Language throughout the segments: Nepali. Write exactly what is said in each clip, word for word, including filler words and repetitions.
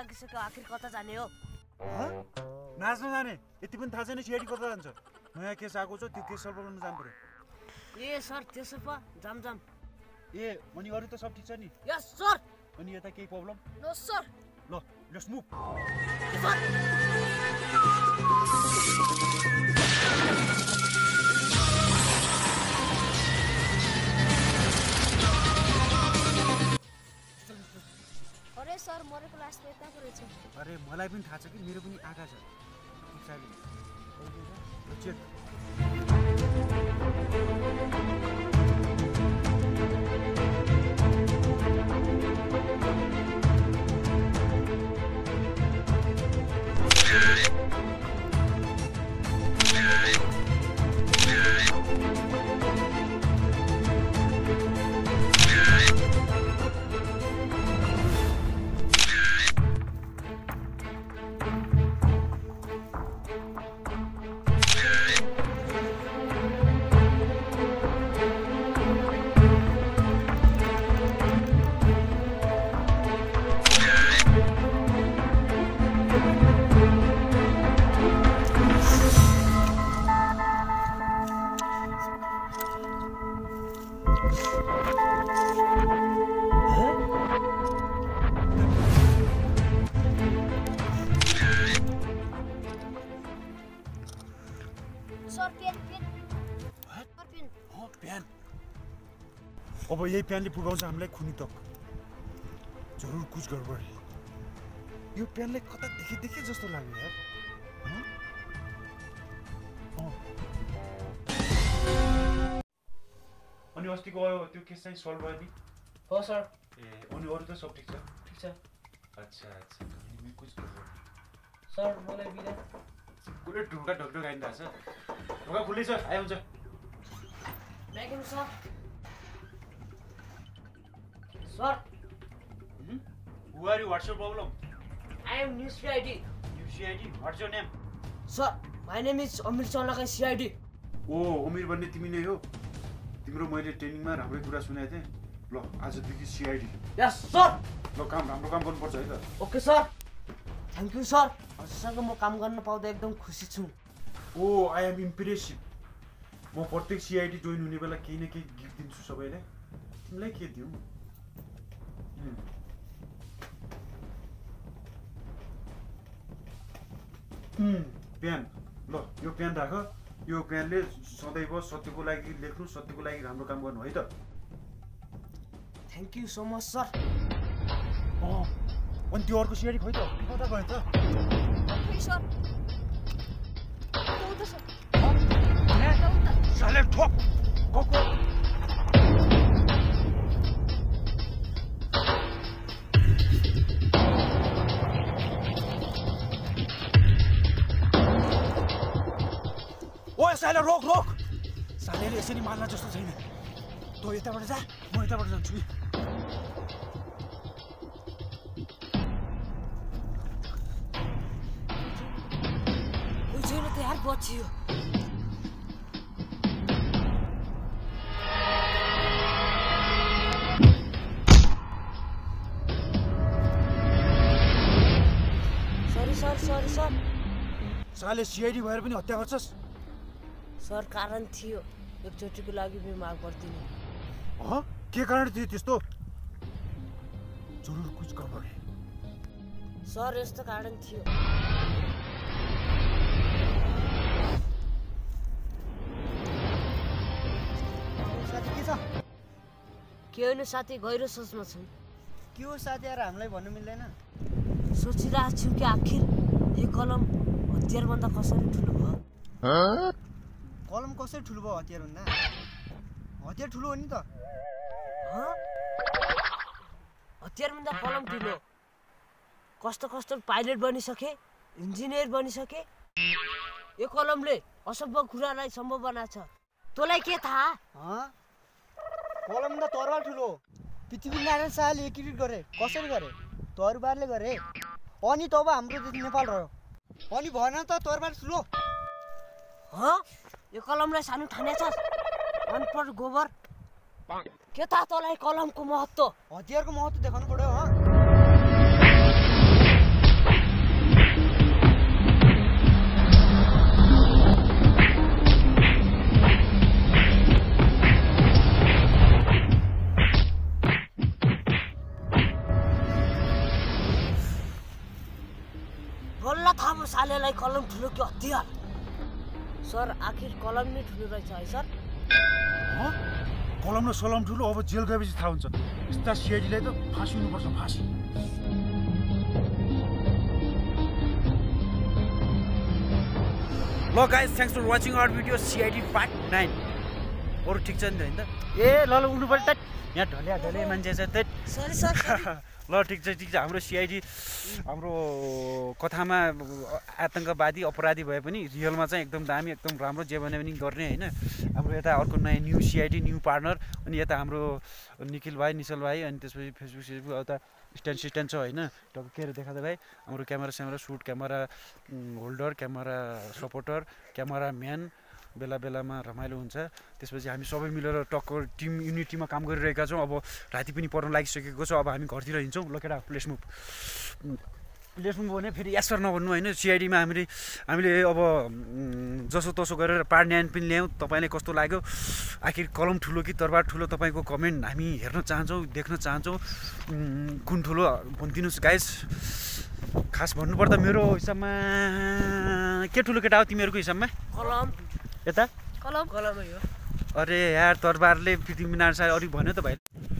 सकिसक्यो आखिर कता जाने हो नाच्न जाने यति पनि थाहा छैन सिआइडी कता जान्छ नयाँ केस आएको छ त्यो केस सल्भ गर्न जानु पर्यो ए सर त्यसो पो जाम जाम ए अनि अरु त सब ठीक छ नि यस सर अनि यता केही प्रब्लम नो सर ल लेट्स मुभ अरे सर मरेको लास त यता परेछ अरे मलाई पनि थाहा छ कि मेरो पनि आँखा छ पछाडि चेक अब यही प्यानले पुगाउँछ हामीलाई खुनी तक जरुर कुछ गडबड यो प्यानले कता देखि देखि जस्तो लाग्यो यार अनि अस्तिको त्यो केस चाहिँ सल्भ भयो नि हो सर ए अनि अरु त सब ठीक छ ठीक छ अच्छा अच्छा अनि कुछ गडबड सर मलाई बिदा पुरै ढुका ढकढक आइन्दा छ ढुका खुल्लै छ आइ हुन्छ backing sir Sir. Hmm? Who are you? What's your problem? I am new C I D. New C I D? What's your name? Sir, my name is Amir Chalakai C I D. Oh, Amir भन्ने तिमी नै हो? तिम्रो मैले ट्रेनिङमा राम्रै कुरा सुनेको थिएँ। ल आजदेखि C I D. Yes, sir. ल काम राम्रो काम गर्नुपर्छ है त। Okay, sir. Thank you, sir. हजुरसँग म काम गर्न पाउँदा एकदम खुसी छु। Oh, I am impressive. म प्रत्येक C I D जोइन हुने बेला केही न केही गिफ्ट दिन्छु सबैलाई। तिमीलाई के दिउँ? Hmm, प्यान ल यो प्यान राख यो प्यानले सधैँ सत्यको लागि लेख्नु सत्यको लागि राम्रो काम गर्नु है त thank you so much sir अँ अनि त्यो अर्को सिआइडी खोइ त कता गयो त खै सर उता सर साले ठोक गको ओए साले रोक रोक सालेले यसरी मार्न जस्तो छैन तँ यताबाट जा म यताबाट जान्छु नि कोही छैन त यार बचियो सरी सर सरी सर साले सिआइडी भएर पनि हत्या गर्छस् सर कारण थियो एकचोटिको लागि पनि माग गर्दिनँ अँ के कारण थियो त्यस्तो जरुर कुछ गडबड सर यस्तो कारण थियो साथी के छ के होइन साथी गहिरो सोचमा छन् के हो साथी यार हामीलाई भन्नु मिल्दैन सोचिरहेको छु कि आखिर यो कलम हतियारभन्दा कसरी ठुलो भयो कलम कसरी ठुलो भयो हतियार भन्दा हतियार ठुलो हो नि त हतियारभन्दा कलम ठुलो कस्तो कस्तो पाइलट बनिसके इन्जिनियर बनिसके यो कलमले असम्भव कुरालाई सम्भव बनाछ तँलाई के थाहा कलम त तरवार ठुलो पृथ्वीनारायण शाहले एकीकृत गरे कसरी गरे तरवारले गरे अनि तब हाम्रो देश नेपाल रह्यो अनि भन त तरवार ठुलो यो कलमलाई सानो ठानेछस् अनपढ गोबर के थाहा तँलाई कलमको महत्त्व हतियारको महत्त्व देखाउनु पर्यो कलम ठुलो कि हतियार सर आखिर कलम नै ठुलो रहेछ है सर हँ? कलम र सलम ठुलो अब जेल गएपछि थाहा हुन्छ यस्ता सिआइडीलाई त फाँसी हुनुपर्छ फाँसी ल guys thanks for watching our video CID part nine अरू ठिक छ नि त होइन त ए ल ल उठ्नु पर्यो त यहाँ ढल्या ढले मान्छे छ त सरी सर ल ठिक छ ठिक छ हाम्रो सिआइडी हाम्रो कथामा आतङ्कवादी अपराधी भए पनि रियलमा चाहिँ एकदम दामी एकदम राम्रो जे भने पनि गर्ने होइन हाम्रो यता अर्को नयाँ न्यू सिआइडी न्यू पार्टनर अनि यता हाम्रो निखिल भाइ निशल भाइ अनि त्यसपछि फेसबुक सेसबुक उता स्ट्यान्ड सिस्ट्यान्ड छ होइन टक्क के अरे देखा त भाइ हाम्रो क्यामेरा स्यामेरा shoot camera holder camera supporter camera man बेला बेलामा रमाइलो हुन्छ त्यसपछि हामी सबै मिलेर टक्क टिम युनिटीमा काम गरिरहेका छौँ अब राति पनि पर्न लागिसकेको छ अब हामी घरतिर हिँड्छौँ ल केटा प्लेस मुभ प्लेस मुभ भने फेरि यासर नभन्नु होइन सिआइडीमा हामीले हामीले अब जसो तसो गरेर पार्ट न्यान पनि ल्यायौँ तपाईँलाई कस्तो लाग्यो आखिर कलम ठुलो कि तरबार ठुलो तपाईँको कमेन्ट हामी हेर्न चाहन्छौँ देख्न चाहन्छौँ कुन ठुलो भनिदिनुहोस् गाइस खास भन्नुपर्दा मेरो हिसाबमा के ठुलो केटा हो तिमीहरूको हिसाबमा कलम यता कलम कलमै हो अरे यार तरबारले पृथ्वीनारायण शाह अरू भन्यो त भाइ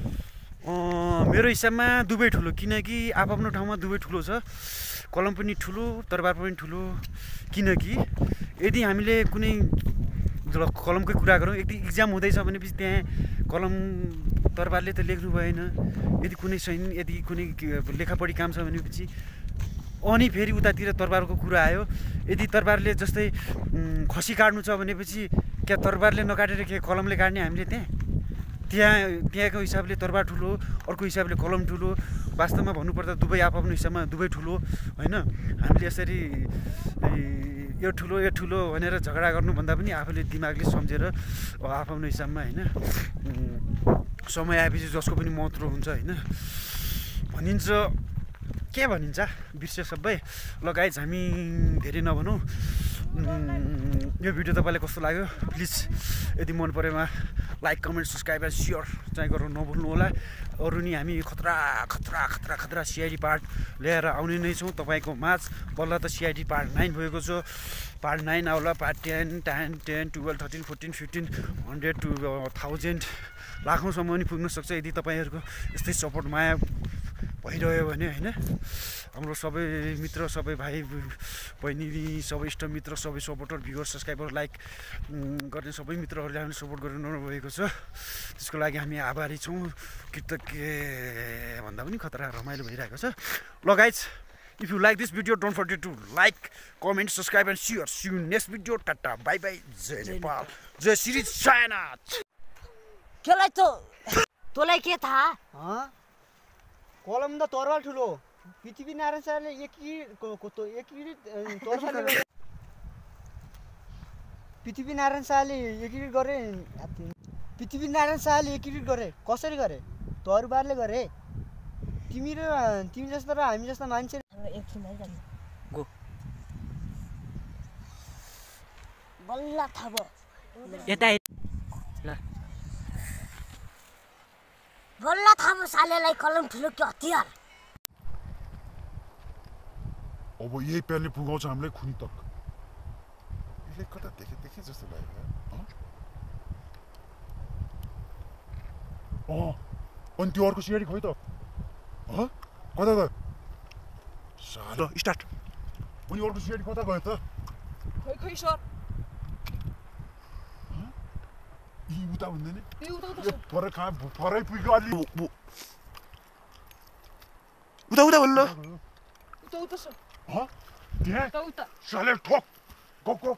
मेरो हिसाबमा दुवै ठुलो किनकि आफ्नो ठाउँमा दुवै ठुलो छ कलम पनि ठुलो तरबार पनि ठुलो किनकि यदि हामीले कुनै कलमकै कुरा गरौँ यदि इक्जाम हुँदैछ भनेपछि त्यहाँ कलम तरबारले त लेख्नु भएन यदि कुनै सैन यदि कुनै लेखापढी काम छ भनेपछि अनि फेरि उतातिर तरबारको कुरा आयो यदि तरबारले जस्तै खसी काट्नु छ भनेपछि क्या तरबारले नकाटेर के कलमले काट्ने हामीले त्यहाँ त्यहाँ त्यहाँको हिसाबले तरबार ठुलो अर्को हिसाबले कलम ठुलो वास्तवमा भन्नुपर्दा दुवै आफ्नो हिसाबमा दुवै ठुलो होइन हामीले यसरी यो ठुलो यो ठुलो भनेर झगडा गर्नुभन्दा पनि आफूले दिमागले सम्झेर आफ्नो हिसाबमा होइन समय आएपछि जसको पनि महत्त्व हुन्छ होइन भनिन्छ के भनिन्छ बिर्स्यो सबै ल गाइज हामी धेरै नभनौँ यो भिडियो तपाईँलाई कस्तो लाग्यो प्लिज यदि मन परेमा like comment subscribe and share चाहिँ गर्नु नभुल्नु होला अरू नि हामी खतरा खतरा खतरा खतरा सिआइडी पार्ट ल्याएर आउने नै छौँ तपाईँको माझ बल्ल त सिआइडी पार्ट नाइन भएको छ पार्ट नाइन आउला part ten ten ten twelve thirteen fourteen fifteen hundred two thousand लाखौँसम्म पनि पुग्न सक्छ यदि तपाईँहरूको यस्तै सपोर्ट माया भइरह्यो भने होइन हाम्रो सबै मित्र सबै भाइ बहिनी सबै इष्ट मित्र सबै सपोर्टर भ्युवर सब्सक्राइबर लाइक गर्ने सबै मित्रहरूले हामीले सपोर्ट गरिरहनु भएको छ त्यसको लागि हामी आभारी छौँ कृतज्ञ भन्दा पनि खतरा रमाइलो भइरहेको छ ल guys if you like this video don't forget to like comment subscribe and share see you next video tata bye bye जय नेपाल जय श्री चाइना केलाई त तँलाई के थाहा कलम त तरबार ठुलो पृथ्वीनारायण शाहले एकीकृत एकीकृत तरबारले पृथ्वीनारायण शाहले एकीकृत गरे पृथ्वीनारायण शाहले एकीकृत गरे कसरी गरे तरबारले गरे तिमी र तिमी जस्तो र हामी जस्तो मान्छे गो बल्ल थाहा भयो यता बल्ल थाहा भयो सालेलाई कलम ठुलो कि हतियार अब यही प्यानले पुगाउँछ हामीलाई खुनी तक यसले कता देखे देखे जस्तो लाग्यो अँ अनि त्यो अर्को सिआइडी खोइ त कता गयो साल स्टार्ट अनि अर्को सिआइडी कता गयो त खोइ खोइ सर यी उता भन्दैन ए उता उता यो फरक कहाँ फरै पुग्यो अलि उता उता भन्नु उता उता सर हँ त्यहाँ उता उता साले ठोक go go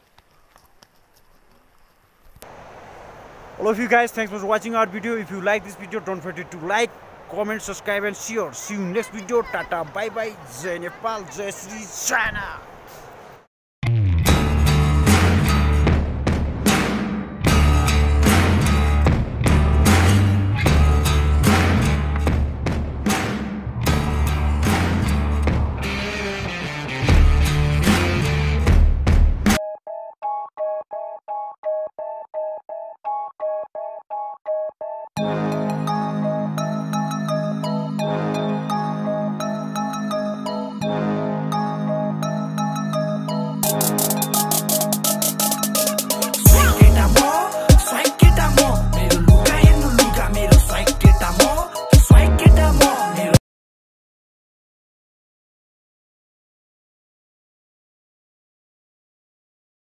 All of you guys, thanks for watching our video. If you like this video, don't forget to like, comment, subscribe and share. See you next video. Tata, bye bye. Jai Nepal, Jai Shri China.